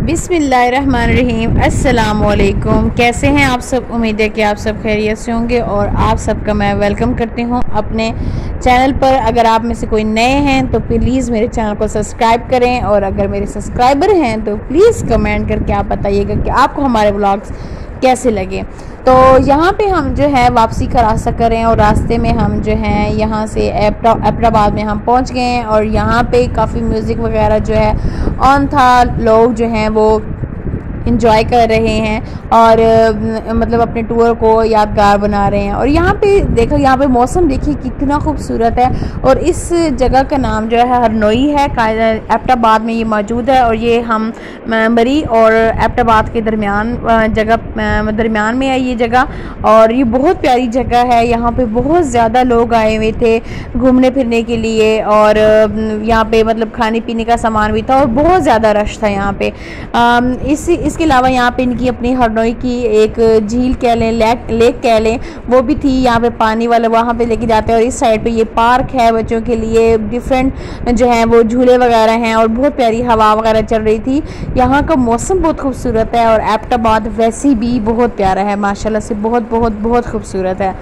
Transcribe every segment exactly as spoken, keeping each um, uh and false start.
बिस्मिल्लाहिर्रहमानिर्रहीम। अस्सलाम वालेकुम। कैसे हैं आप सब? उम्मीद है कि आप सब खैरियत से होंगे और आप सबका मैं वेलकम करती हूं अपने चैनल पर। अगर आप में से कोई नए हैं तो प्लीज़ मेरे चैनल को सब्सक्राइब करें, और अगर मेरे सब्सक्राइबर हैं तो प्लीज़ कमेंट करके आप बताइएगा कि आपको हमारे व्लॉग्स कैसे लगे। तो यहाँ पे हम जो है वापसी का रास्ता कर रहे हैं और रास्ते में हम जो है यहाँ से एबटाबाद में हम पहुँच गए हैं और यहाँ पे काफ़ी म्यूज़िक वगैरह जो है ऑन था। लोग जो हैं वो इंजॉय कर रहे हैं और मतलब अपने टूर को यादगार बना रहे हैं। और यहाँ पे देखो, यहाँ पे मौसम देखिए कितना खूबसूरत है। और इस जगह का नाम जो है हरनोई है, एबटाबाद में ये मौजूद है। और ये हम मरी और एबटाबाद के दरमियान जगह दरमियान में है ये जगह। और ये बहुत प्यारी जगह है। यहाँ पे बहुत ज़्यादा लोग आए हुए थे घूमने फिरने के लिए, और यहाँ पे मतलब खाने पीने का सामान भी था और बहुत ज़्यादा रश था यहाँ पे। इस इसके अलावा यहाँ पे इनकी अपनी हरनोई की एक झील कह लें, लेक लेक कह लें, वो भी थी। यहाँ पे पानी वाला वहाँ पे लेके जाते हैं। और इस साइड पे ये पार्क है बच्चों के लिए, डिफरेंट जो है वो झूले वगैरह हैं और बहुत प्यारी हवा वगैरह चल रही थी। यहाँ का मौसम बहुत खूबसूरत है और एबटाबाद वैसे भी बहुत प्यारा है, माशाल्लाह से बहुत बहुत बहुत खूबसूरत है।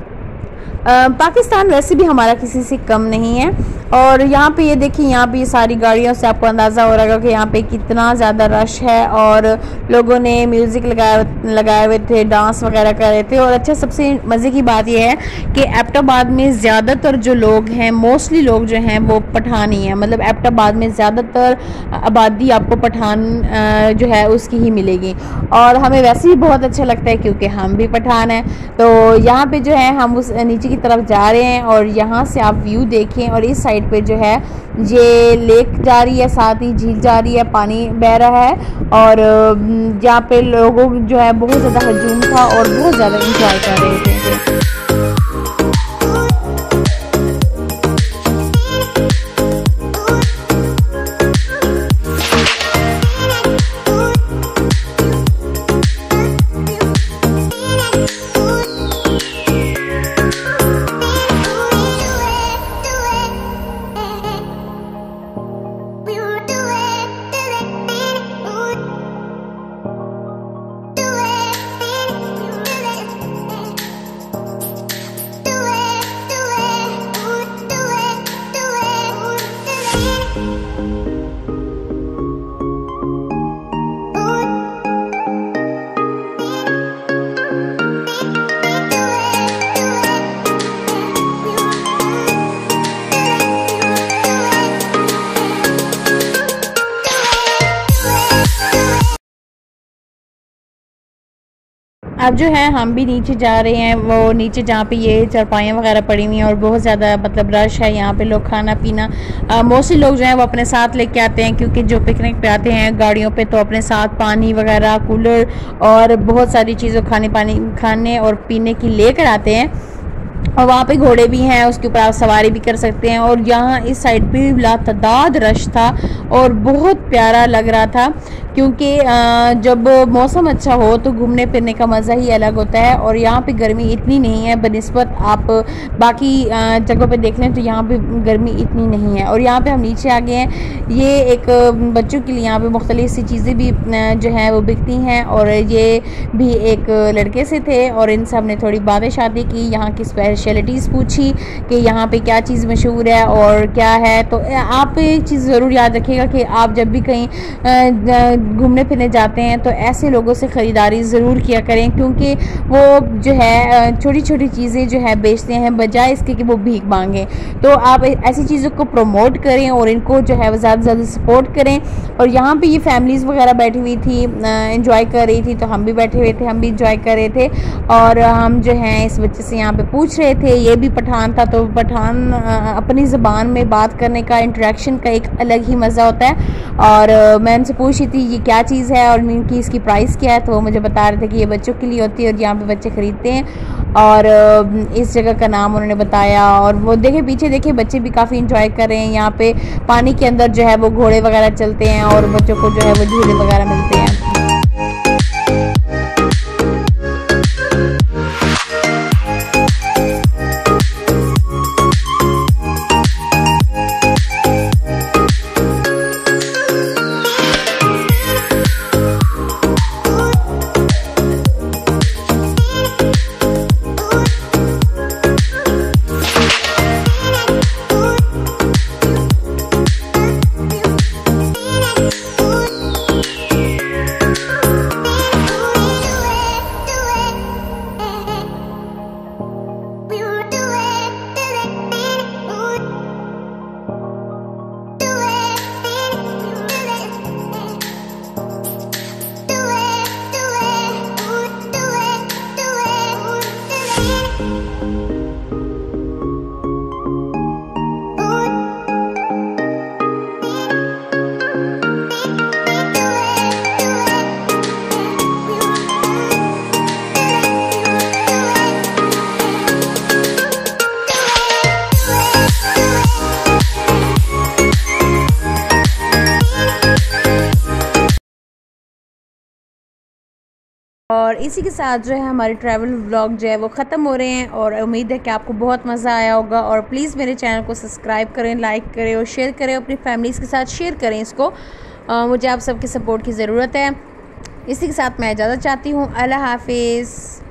आ, पाकिस्तान वैसे भी हमारा किसी से कम नहीं है। और यहाँ पे ये देखिए, यहाँ पे ये सारी गाड़ियों से आपको अंदाज़ा हो रहा है कि यहाँ पे कितना ज़्यादा रश है और लोगों ने म्यूज़िक लगाए लगाए हुए थे, डांस वगैरह कर रहे थे। और अच्छा, सबसे मज़े की बात यह है कि एबटाबाद में ज़्यादातर जो लोग हैं, मोस्टली लोग जो हैं वो पठानी हैं। मतलब एबटाबाद में ज़्यादातर आबादी आपको पठान जो है उसकी ही मिलेगी। और हमें वैसे ही बहुत अच्छा लगता है क्योंकि हम भी पठान हैं। तो यहाँ पे जो है हम उस नीचे की तरफ जा रहे हैं और यहाँ से आप व्यू देखें। और इस साइड पे जो है ये लेक जा रही है, साथ ही झील जा रही है, पानी बह रहा है। और यहाँ पे लोगों जो है बहुत ज़्यादा हजूम था और बहुत ज़्यादा इंजॉय कर रहे थे। अब जो है हम भी नीचे जा रहे हैं, वो नीचे जहाँ पे ये चारपाइयाँ वगैरह पड़ी हुई हैं और बहुत ज़्यादा मतलब रश है। यहाँ पे लोग खाना पीना मोस्टली लोग जो हैं वो अपने साथ लेके आते हैं, क्योंकि जो पिकनिक पे आते हैं गाड़ियों पे तो अपने साथ पानी वगैरह, कूलर और बहुत सारी चीज़ें खाने पानी खाने और पीने की लेकर आते हैं। और वहाँ पे घोड़े भी हैं, उसके ऊपर आप सवारी भी कर सकते हैं। और यहाँ इस साइड पे लातादाद रश था और बहुत प्यारा लग रहा था, क्योंकि जब मौसम अच्छा हो तो घूमने फिरने का मज़ा ही अलग होता है। और यहाँ पे गर्मी इतनी नहीं है बनिस्बत आप बाकी जगहों पे देख लें तो यहाँ पे गर्मी इतनी नहीं है। और यहाँ पे हम नीचे आ गए हैं। ये एक बच्चों के लिए यहाँ पे मुख्तलिफ सी चीज़ें भी जो हैं वो बिकती हैं। और ये भी एक लड़के से थे और इनसे हमने थोड़ी बातें शादी की, यहाँ की स्पेशलिटीज़ पूछी कि यहाँ पे क्या चीज़ मशहूर है और क्या है। तो आप एक चीज़ ज़रूर याद रखिएगा कि आप जब भी कहीं घूमने फिरने जाते हैं तो ऐसे लोगों से ख़रीदारी ज़रूर किया करें, क्योंकि वो जो है छोटी छोटी चीज़ें जो है बेचते हैं बजाय इसके कि वो भीख मांगें। तो आप ऐसी चीज़ों को प्रमोट करें और इनको जो है वो ज़्यादा से ज़्यादा सपोर्ट करें। और यहाँ पे ये फैमिलीज़ वगैरह बैठी हुई थी, इंजॉय कर रही थी, तो हम भी बैठे हुए थे, हम भी इंजॉय कर रहे थे। और हम जो है इस बच्चे से यहाँ पे पूछ रहे थे, ये भी पठान था। तो पठान अपनी ज़बान में बात करने का, इंटरेक्शन का एक अलग ही मज़ा होता है। और मैं उनसे पूछ रही थी ये क्या चीज़ है और इनकी इसकी प्राइस क्या है, तो वो मुझे बता रहे थे कि ये बच्चों के लिए होती है और यहाँ पे बच्चे ख़रीदते हैं। और इस जगह का नाम उन्होंने बताया। और वो देखे पीछे देखे बच्चे भी काफ़ी इंजॉय कर रहे हैं। यहाँ पे पानी के अंदर जो है वो घोड़े वगैरह चलते हैं और बच्चों को जो है वो झूले वगैरह मिलते हैं। और इसी के साथ जो है हमारे ट्रैवल व्लॉग जो है वो ख़त्म हो रहे हैं और उम्मीद है कि आपको बहुत मज़ा आया होगा। और प्लीज़ मेरे चैनल को सब्सक्राइब करें, लाइक करें और शेयर करें, अपनी फैमिलीज़ के साथ शेयर करें इसको। आ, मुझे आप सबके सपोर्ट की ज़रूरत है। इसी के साथ मैं इजाज़त चाहती हूँ। अल्लाह हाफिज़।